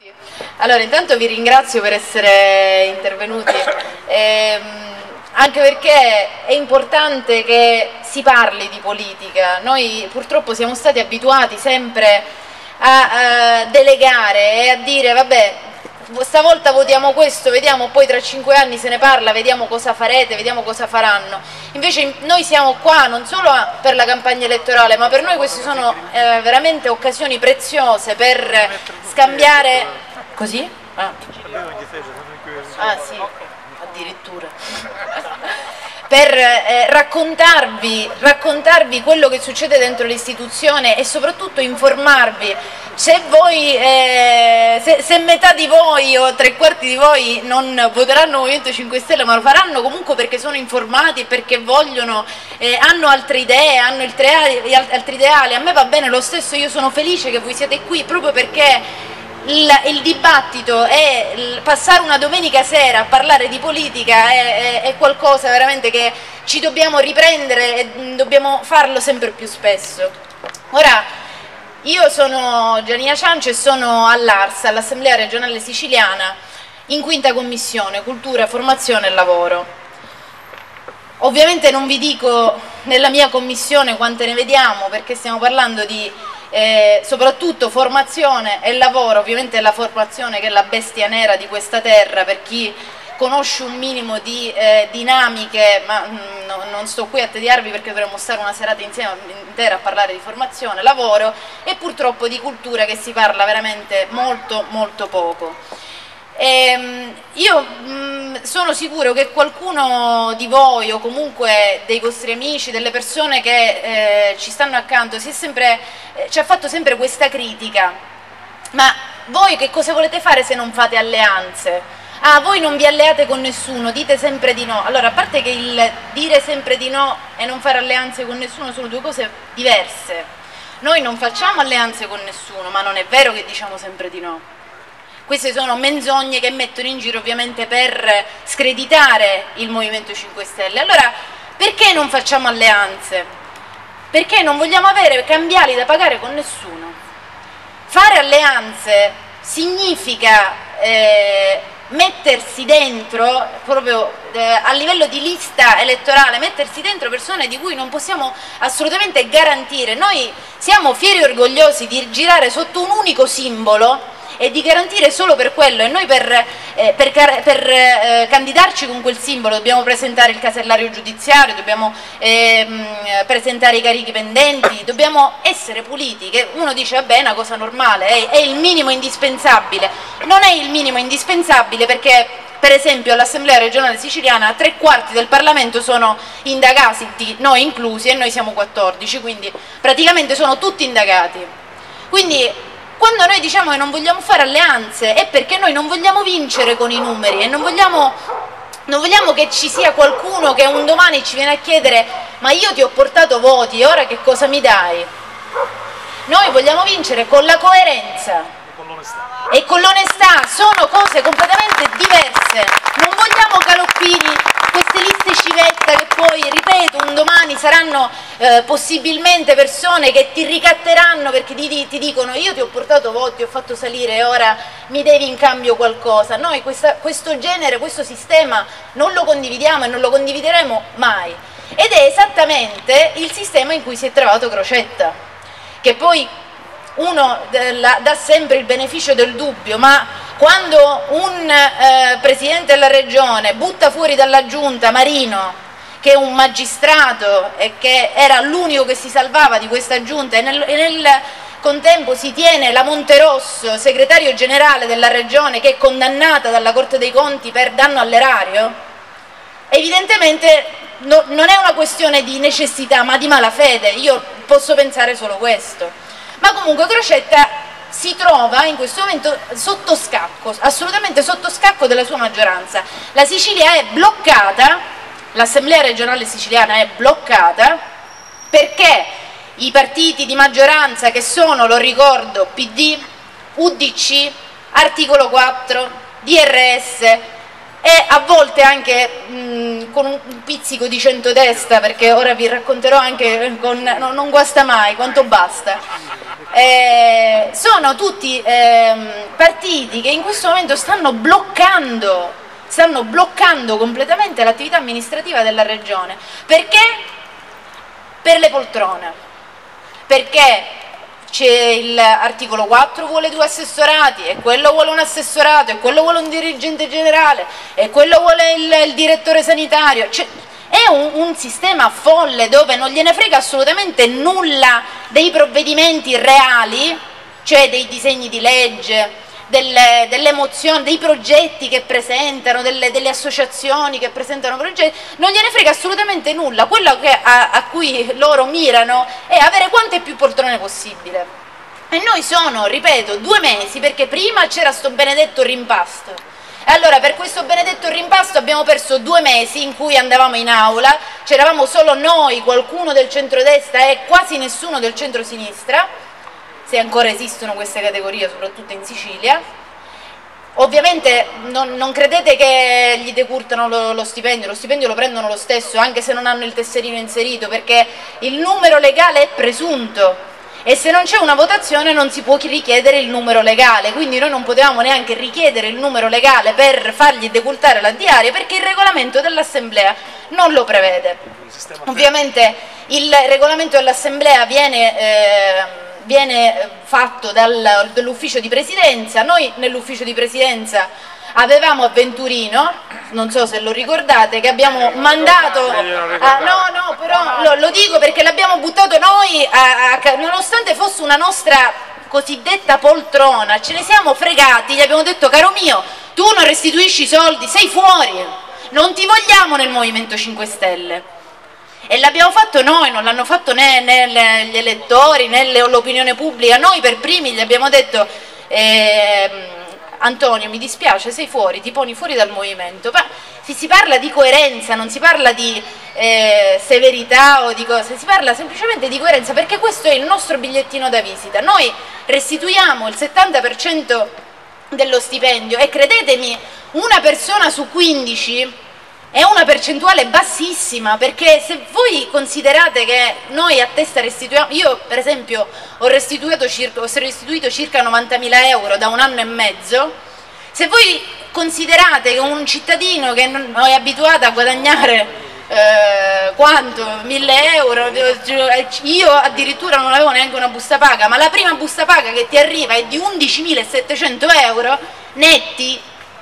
Allora, intanto vi ringrazio per essere intervenuti, anche perché è importante che si parli di politica. Noi purtroppo siamo stati abituati sempre a delegare e a dire vabbè, stavolta votiamo questo, vediamo, poi tra 5 anni se ne parla, vediamo cosa farete, vediamo cosa faranno. Invece noi siamo qua non solo per la campagna elettorale, ma per noi queste sono veramente occasioni preziose per scambiare... Così? Ah sì, addirittura. Per raccontarvi quello che succede dentro l'istituzione e soprattutto informarvi. Se metà di voi o 3/4 di voi non voteranno Movimento 5 Stelle, ma lo faranno comunque perché sono informati e perché vogliono, hanno altre idee, hanno altri ideali, a me va bene lo stesso, io sono felice che voi siete qui proprio perché il dibattito e passare una domenica sera a parlare di politica è qualcosa veramente che ci dobbiamo riprendere e dobbiamo farlo sempre più spesso. Ora, io sono Gianina Ciancio e sono all'ARSA, all'Assemblea Regionale Siciliana, in 5ª Commissione, Cultura, Formazione e Lavoro. Ovviamente non vi dico nella mia commissione quante ne vediamo, perché stiamo parlando di soprattutto formazione e lavoro. Ovviamente è la formazione che è la bestia nera di questa terra, per chi conosce un minimo di dinamiche, ma non sto qui a tediarvi perché dovremmo stare una serata insieme intera a parlare di formazione, lavoro e purtroppo di cultura che si parla veramente molto molto poco. Io sono sicuro che qualcuno di voi o comunque dei vostri amici, delle persone che ci stanno accanto ci ha fatto sempre questa critica: ma voi che cosa volete fare se non fate alleanze? Ah, voi non vi alleate con nessuno, dite sempre di no. Allora, a parte che il dire sempre di no e non fare alleanze con nessuno sono due cose diverse. Noi non facciamo alleanze con nessuno, ma non è vero che diciamo sempre di no. Queste sono menzogne che mettono in giro ovviamente per screditare il Movimento 5 Stelle. Allora, perché non facciamo alleanze? Perché non vogliamo avere cambiali da pagare con nessuno. Fare alleanze significa mettersi dentro, proprio a livello di lista elettorale, mettersi dentro persone di cui non possiamo assolutamente garantire. Noi siamo fieri e orgogliosi di girare sotto un unico simbolo e di garantire solo per quello, e noi per candidarci con quel simbolo dobbiamo presentare il casellario giudiziario, dobbiamo presentare i carichi pendenti, dobbiamo essere puliti, che uno dice vabbè è una cosa normale, è il minimo indispensabile. Non è il minimo indispensabile, perché per esempio all'Assemblea regionale siciliana 3/4 del Parlamento sono indagati, noi inclusi, e noi siamo 14, quindi praticamente sono tutti indagati. Quindi quando noi diciamo che non vogliamo fare alleanze è perché noi non vogliamo vincere con i numeri e non vogliamo che ci sia qualcuno che un domani ci viene a chiedere ma io ti ho portato voti e ora che cosa mi dai? Noi vogliamo vincere con la coerenza e con l'onestà, sono cose completamente diverse. Non vogliamo galopini, queste liste civetta che poi, ripeto, un domani saranno possibilmente persone che ti ricatteranno perché ti dicono io ti ho portato voti, ti ho fatto salire e ora mi devi in cambio qualcosa. Noi questo genere, questo sistema non lo condividiamo e non lo condivideremo mai. Ed è esattamente il sistema in cui si è trovato Crocetta, che poi uno dà sempre il beneficio del dubbio, ma quando un presidente della regione butta fuori dalla giunta Marino, che è un magistrato e che era l'unico che si salvava di questa giunta, e nel contempo si tiene la Monterosso, segretario generale della regione, che è condannata dalla Corte dei Conti per danno all'erario, evidentemente non è una questione di necessità ma di malafede. Io posso pensare solo questo. Ma comunque Crocetta si trova in questo momento sotto scacco, assolutamente sotto scacco della sua maggioranza. La Sicilia è bloccata, l'Assemblea regionale siciliana è bloccata perché i partiti di maggioranza, che sono, lo ricordo, PD, UDC, Articolo 4, DRS e a volte anche con un pizzico di centrodestra, perché ora vi racconterò anche non guasta mai, quanto basta. sono tutti partiti che in questo momento stanno bloccando completamente l'attività amministrativa della regione. Perché? Per le poltrone, perché c'è l'articolo 4 vuole 2 assessorati, e quello vuole un assessorato, e quello vuole un dirigente generale, e quello vuole il direttore sanitario. Cioè, è un sistema folle dove non gliene frega assolutamente nulla dei provvedimenti reali, cioè dei disegni di legge, delle mozioni, dei progetti che presentano, delle associazioni che presentano progetti. Non gliene frega assolutamente nulla. Quello a cui loro mirano è avere quante più poltrone possibile. E noi sono, ripeto, 2 mesi, perché prima c'era sto benedetto rimpasto. E allora per questo benedetto rimpasto abbiamo perso 2 mesi in cui andavamo in aula, c'eravamo solo noi, qualcuno del centrodestra e quasi nessuno del centrosinistra, se ancora esistono queste categorie, soprattutto in Sicilia. Ovviamente non credete che gli decurtano lo stipendio lo prendono lo stesso, anche se non hanno il tesserino inserito, perché il numero legale è presunto, e se non c'è una votazione non si può richiedere il numero legale, quindi noi non potevamo neanche richiedere il numero legale per fargli decurtare la diaria, perché il regolamento dell'Assemblea non lo prevede. Ovviamente il regolamento dell'Assemblea viene fatto dall'ufficio di presidenza. Noi nell'ufficio di presidenza avevamo a Venturino, non so se lo ricordate, che abbiamo mandato no, però lo dico perché l'abbiamo buttato noi nonostante fosse una nostra cosiddetta poltrona, ce ne siamo fregati, gli abbiamo detto: caro mio, tu non restituisci i soldi, sei fuori, non ti vogliamo nel Movimento 5 Stelle. E l'abbiamo fatto noi, non l'hanno fatto né gli elettori né l'opinione pubblica. Noi per primi gli abbiamo detto: Antonio, mi dispiace, sei fuori, ti poni fuori dal movimento. Ma si parla di coerenza, non si parla di severità o di cose, si parla semplicemente di coerenza, perché questo è il nostro bigliettino da visita. Noi restituiamo il 70% dello stipendio, e credetemi, una persona su 15 è una percentuale bassissima, perché se voi considerate che noi a testa restituiamo, io per esempio ho restituito circa 90.000 euro da 1 anno e mezzo, se voi considerate che un cittadino che non è abituato a guadagnare quanto? 1.000 euro, io addirittura non avevo neanche una busta paga, ma la prima busta paga che ti arriva è di 11.700 euro netti,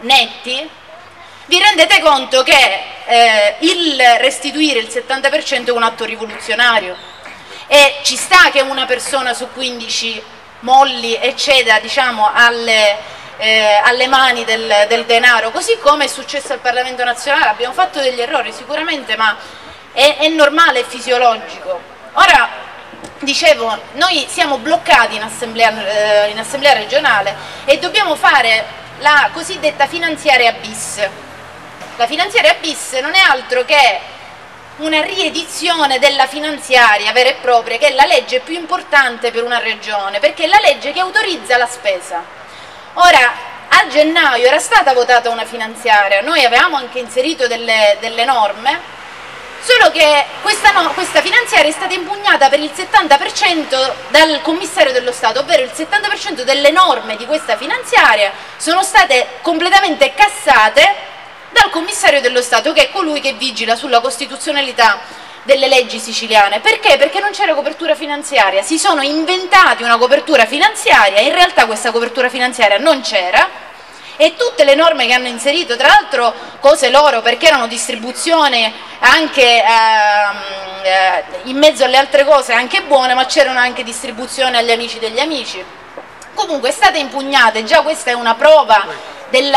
vi rendete conto che il restituire il 70% è un atto rivoluzionario, e ci sta che una persona su 15 molli e ceda, diciamo, alle mani del denaro, così come è successo al Parlamento nazionale. Abbiamo fatto degli errori sicuramente, ma è normale, è fisiologico. Ora, dicevo, noi siamo bloccati in assemblea regionale e dobbiamo fare la cosiddetta finanziaria bis. La finanziaria bis non è altro che una riedizione della finanziaria vera e propria, che è la legge più importante per una regione, perché è la legge che autorizza la spesa. Ora, a gennaio era stata votata una finanziaria, noi avevamo anche inserito delle norme, solo che questa finanziaria è stata impugnata per il 70% dal commissario dello Stato, ovvero il 70% delle norme di questa finanziaria sono state completamente cassate dal commissario dello Stato, che è colui che vigila sulla costituzionalità delle leggi siciliane. Perché? Perché non c'era copertura finanziaria, si sono inventati una copertura finanziaria, in realtà questa copertura finanziaria non c'era, e tutte le norme che hanno inserito, tra l'altro cose loro, perché erano distribuzione anche in mezzo alle altre cose anche buone, ma c'erano anche distribuzione agli amici degli amici. Comunque è stata impugnata, e già questa è una prova del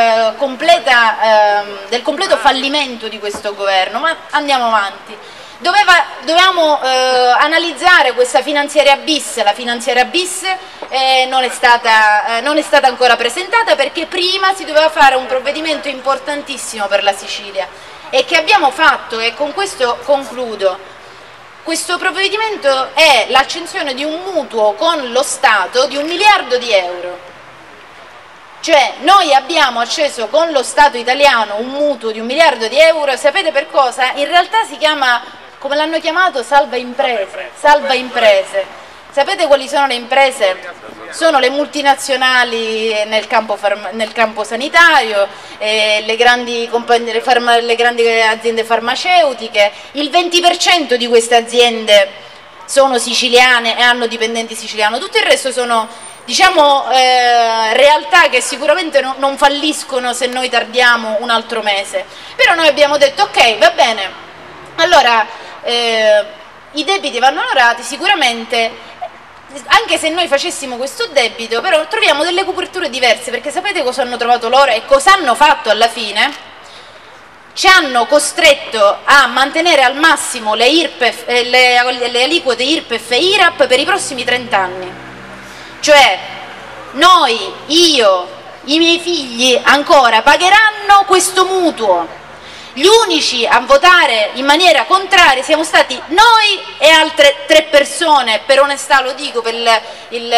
completo fallimento di questo governo. Ma andiamo avanti. Dovevamo analizzare questa finanziaria bis. La finanziaria bis non è stata ancora presentata, perché prima si doveva fare un provvedimento importantissimo per la Sicilia, e che abbiamo fatto, e con questo concludo. Questo provvedimento è l'accensione di un mutuo con lo Stato di 1 miliardo di euro. Cioè noi abbiamo acceso con lo Stato italiano un mutuo di 1 miliardo di euro, sapete per cosa? In realtà si chiama, come l'hanno chiamato, salva imprese. Sapete quali sono le imprese? Sono le multinazionali nel campo sanitario, le grandi aziende farmaceutiche. Il 20% di queste aziende sono siciliane e hanno dipendenti siciliani, tutto il resto sono, diciamo, realtà che sicuramente non falliscono se noi tardiamo un altro mese. Però noi abbiamo detto ok, va bene, allora i debiti vanno onorati sicuramente. Anche se noi facessimo questo debito, però troviamo delle coperture diverse, perché sapete cosa hanno trovato loro e cosa hanno fatto alla fine? Ci hanno costretto a mantenere al massimo le aliquote IRPEF e IRAP per i prossimi 30 anni. Cioè noi, io, i miei figli ancora pagheranno questo mutuo. Gli unici a votare in maniera contraria siamo stati noi e altre 3 persone, per onestà lo dico, per il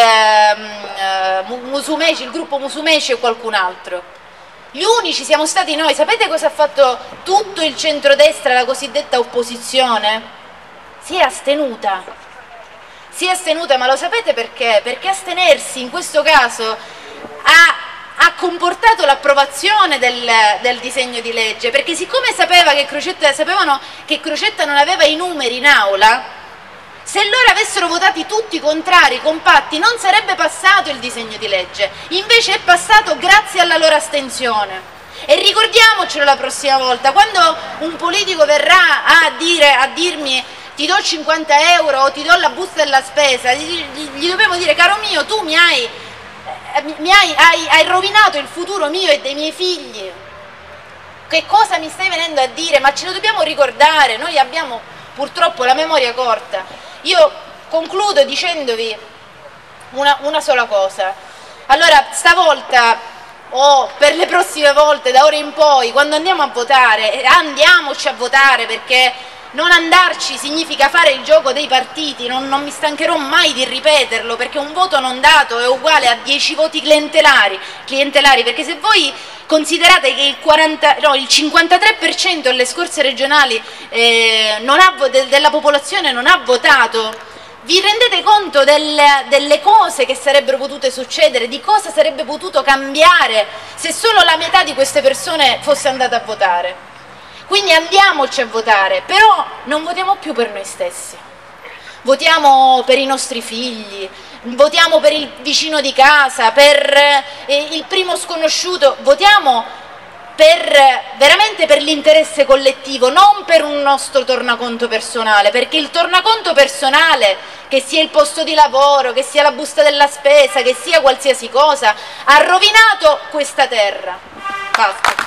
gruppo Musumeci e qualcun altro. Gli unici siamo stati noi. Sapete cosa ha fatto tutto il centrodestra, la cosiddetta opposizione? Si è astenuta. Si è astenuta, ma lo sapete perché? Perché astenersi in questo caso ha comportato l'approvazione del disegno di legge, perché siccome sapevano che Crocetta non aveva i numeri in aula, se loro avessero votati tutti contrari, compatti, non sarebbe passato il disegno di legge, invece è passato grazie alla loro astensione. E ricordiamocelo la prossima volta, quando un politico verrà a dirmi ti do 50 euro o ti do la busta della spesa, gli dobbiamo dire: caro mio, tu hai rovinato il futuro mio e dei miei figli, che cosa mi stai venendo a dire? Ma ce lo dobbiamo ricordare, noi abbiamo purtroppo la memoria corta. Io concludo dicendovi una sola cosa. Allora, stavolta o per le prossime volte, da ora in poi, quando andiamo a votare, andiamoci a votare, perché non andarci significa fare il gioco dei partiti. Non mi stancherò mai di ripeterlo, perché un voto non dato è uguale a 10 voti clientelari, perché se voi considerate che il 53% alle scorse regionali della popolazione non ha votato, vi rendete conto delle cose che sarebbero potute succedere, di cosa sarebbe potuto cambiare se solo la metà di queste persone fosse andata a votare? Quindi andiamoci a votare, però non votiamo più per noi stessi, votiamo per i nostri figli, votiamo per il vicino di casa, per il primo sconosciuto, votiamo veramente per l'interesse collettivo, non per un nostro tornaconto personale, perché il tornaconto personale, che sia il posto di lavoro, che sia la busta della spesa, che sia qualsiasi cosa, ha rovinato questa terra. Basta.